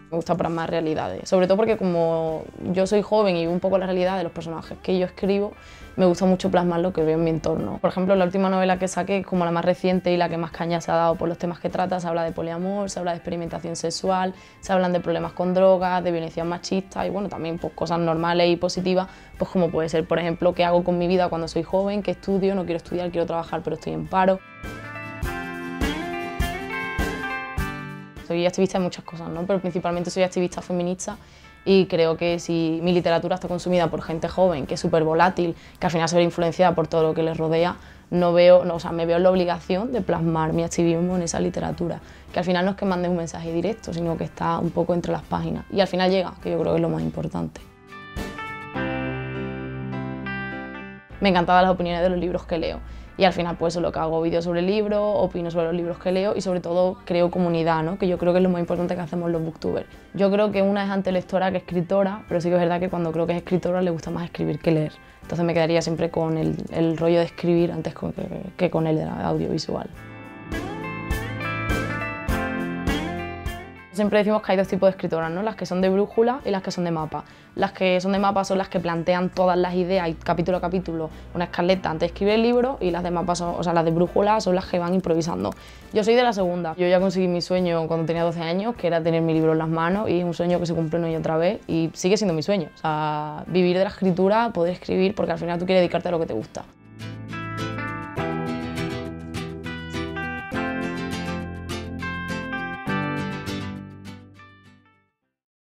Me gusta plasmar realidades, sobre todo porque como yo soy joven y vivo un poco la realidad de los personajes que yo escribo, me gusta mucho plasmar lo que veo en mi entorno. Por ejemplo, la última novela que saqué, como la más reciente y la que más caña se ha dado por los temas que trata, se habla de poliamor, se habla de experimentación sexual, se hablan de problemas con drogas, de violencia machista y bueno, también pues, cosas normales y positivas, pues como puede ser, por ejemplo, qué hago con mi vida cuando soy joven, qué estudio, no quiero estudiar, quiero trabajar pero estoy en paro. Soy activista de muchas cosas, ¿no? Pero principalmente soy activista feminista y creo que si mi literatura está consumida por gente joven, que es súper volátil, que al final se ve influenciada por todo lo que les rodea, me veo en la obligación de plasmar mi activismo en esa literatura, que al final no es que mande un mensaje directo, sino que está un poco entre las páginas y al final llega, que yo creo que es lo más importante. Me encantan las opiniones de los libros que leo y al final pues eso es lo que hago, vídeos sobre libros, opino sobre los libros que leo y sobre todo creo comunidad, ¿no? Que yo creo que es lo más importante que hacemos los booktubers. Yo creo que una es antes lectora que escritora, pero sí que es verdad que cuando creo que es escritora le gusta más escribir que leer. Entonces me quedaría siempre con el rollo de escribir antes que con el de audiovisual. Siempre decimos que hay dos tipos de escritoras, ¿no? Las que son de brújula y las que son de mapa. Las que son de mapa son las que plantean todas las ideas y capítulo a capítulo una escaleta antes de escribir el libro y las de mapa son, o sea, las de brújula son las que van improvisando. Yo soy de la segunda. Yo ya conseguí mi sueño cuando tenía 12 años, que era tener mi libro en las manos y es un sueño que se cumple una y otra vez y sigue siendo mi sueño. O sea, vivir de la escritura, poder escribir, porque al final tú quieres dedicarte a lo que te gusta.